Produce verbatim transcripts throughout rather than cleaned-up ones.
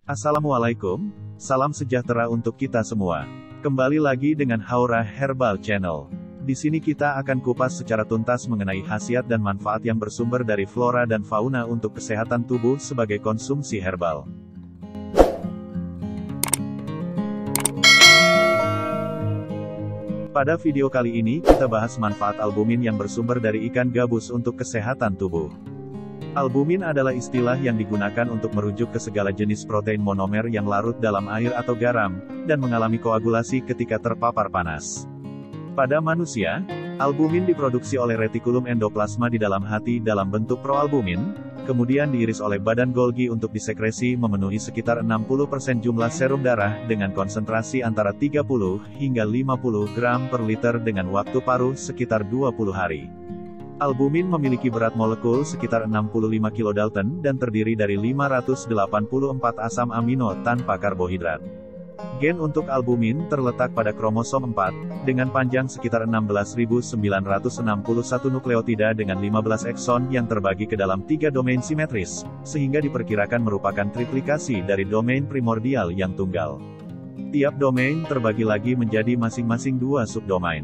Assalamualaikum, salam sejahtera untuk kita semua. Kembali lagi dengan Haura Herbal Channel. Di sini kita akan kupas secara tuntas mengenai khasiat dan manfaat yang bersumber dari flora dan fauna untuk kesehatan tubuh sebagai konsumsi herbal. Pada video kali ini, kita bahas manfaat albumin yang bersumber dari ikan gabus untuk kesehatan tubuh. Albumin adalah istilah yang digunakan untuk merujuk ke segala jenis protein monomer yang larut dalam air atau garam, dan mengalami koagulasi ketika terpapar panas. Pada manusia, albumin diproduksi oleh retikulum endoplasma di dalam hati dalam bentuk proalbumin, kemudian diiris oleh badan Golgi untuk disekresi memenuhi sekitar enam puluh persen jumlah serum darah dengan konsentrasi antara tiga puluh hingga lima puluh gram per liter dengan waktu paruh sekitar dua puluh hari. Albumin memiliki berat molekul sekitar enam puluh lima kilodalton dan terdiri dari lima ratus delapan puluh empat asam amino tanpa karbohidrat. Gen untuk albumin terletak pada kromosom empat, dengan panjang sekitar enam belas ribu sembilan ratus enam puluh satu nukleotida dengan lima belas ekson yang terbagi ke dalam tiga domain simetris, sehingga diperkirakan merupakan triplikasi dari domain primordial yang tunggal. Tiap domain terbagi lagi menjadi masing-masing dua subdomain.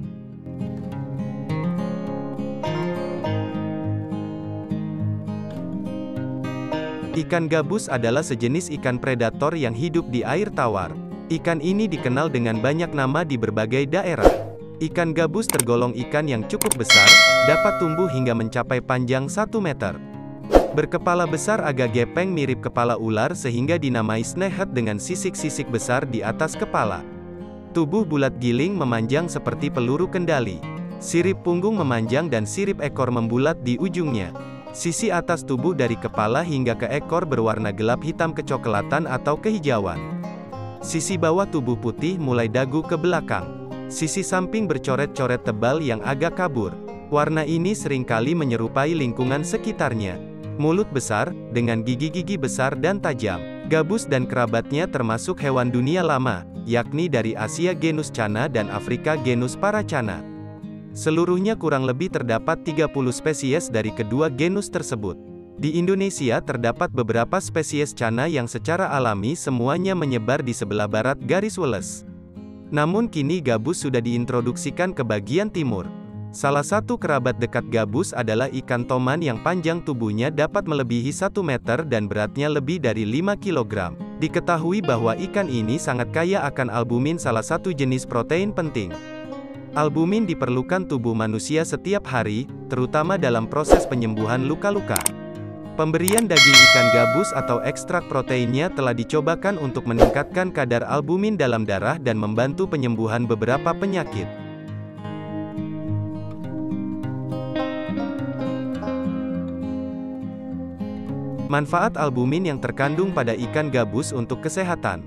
Ikan gabus adalah sejenis ikan predator yang hidup di air tawar. Ikan ini dikenal dengan banyak nama di berbagai daerah. Ikan gabus tergolong ikan yang cukup besar, dapat tumbuh hingga mencapai panjang satu meter. Berkepala besar agak gepeng mirip kepala ular sehingga dinamai snakehead dengan sisik-sisik besar di atas kepala. Tubuh bulat giling memanjang seperti peluru kendali. Sirip punggung memanjang dan sirip ekor membulat di ujungnya. Sisi atas tubuh dari kepala hingga ke ekor berwarna gelap hitam kecoklatan atau kehijauan. Sisi bawah tubuh putih mulai dagu ke belakang. Sisi samping bercoret-coret tebal yang agak kabur. Warna ini seringkali menyerupai lingkungan sekitarnya. Mulut besar, dengan gigi-gigi besar dan tajam. Gabus dan kerabatnya termasuk hewan dunia lama, yakni dari Asia genus Channa dan Afrika genus Parachanna. Seluruhnya kurang lebih terdapat tiga puluh spesies dari kedua genus tersebut. Di Indonesia terdapat beberapa spesies Channa yang secara alami semuanya menyebar di sebelah barat garis Wallace. Namun kini gabus sudah diintroduksikan ke bagian timur. Salah satu kerabat dekat gabus adalah ikan toman yang panjang tubuhnya dapat melebihi satu meter dan beratnya lebih dari lima kilogram. Diketahui bahwa ikan ini sangat kaya akan albumin, salah satu jenis protein penting. Albumin diperlukan tubuh manusia setiap hari, terutama dalam proses penyembuhan luka-luka. Pemberian daging ikan gabus atau ekstrak proteinnya telah dicobakan untuk meningkatkan kadar albumin dalam darah dan membantu penyembuhan beberapa penyakit. Manfaat albumin yang terkandung pada ikan gabus untuk kesehatan.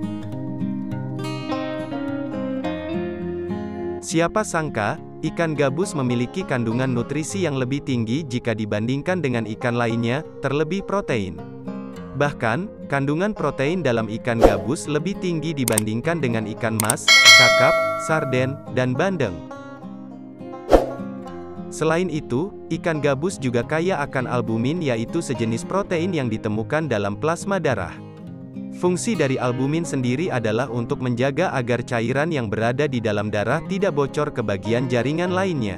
Siapa sangka, ikan gabus memiliki kandungan nutrisi yang lebih tinggi jika dibandingkan dengan ikan lainnya, terlebih protein. Bahkan, kandungan protein dalam ikan gabus lebih tinggi dibandingkan dengan ikan mas, kakap, sarden, dan bandeng. Selain itu, ikan gabus juga kaya akan albumin, yaitu sejenis protein yang ditemukan dalam plasma darah. Fungsi dari albumin sendiri adalah untuk menjaga agar cairan yang berada di dalam darah tidak bocor ke bagian jaringan lainnya.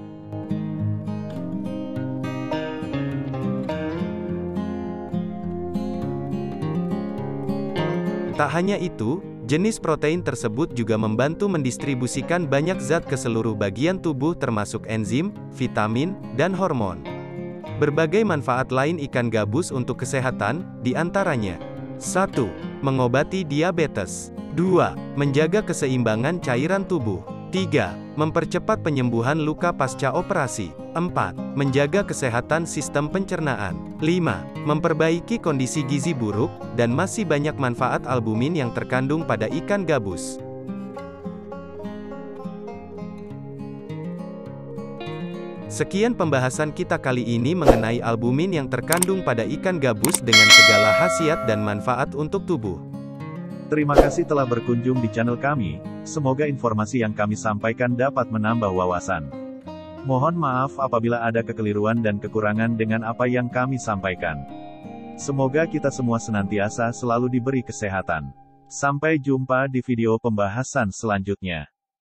Tak hanya itu, jenis protein tersebut juga membantu mendistribusikan banyak zat ke seluruh bagian tubuh termasuk enzim, vitamin, dan hormon. Berbagai manfaat lain ikan gabus untuk kesehatan, diantaranya: satu. Mengobati diabetes. dua. Menjaga keseimbangan cairan tubuh. tiga. Mempercepat penyembuhan luka pasca operasi. empat. Menjaga kesehatan sistem pencernaan. lima. Memperbaiki kondisi gizi buruk, dan masih banyak manfaat albumin yang terkandung pada ikan gabus. Sekian pembahasan kita kali ini mengenai albumin yang terkandung pada ikan gabus dengan segala khasiat dan manfaat untuk tubuh. Terima kasih telah berkunjung di channel kami, semoga informasi yang kami sampaikan dapat menambah wawasan. Mohon maaf apabila ada kekeliruan dan kekurangan dengan apa yang kami sampaikan. Semoga kita semua senantiasa selalu diberi kesehatan. Sampai jumpa di video pembahasan selanjutnya.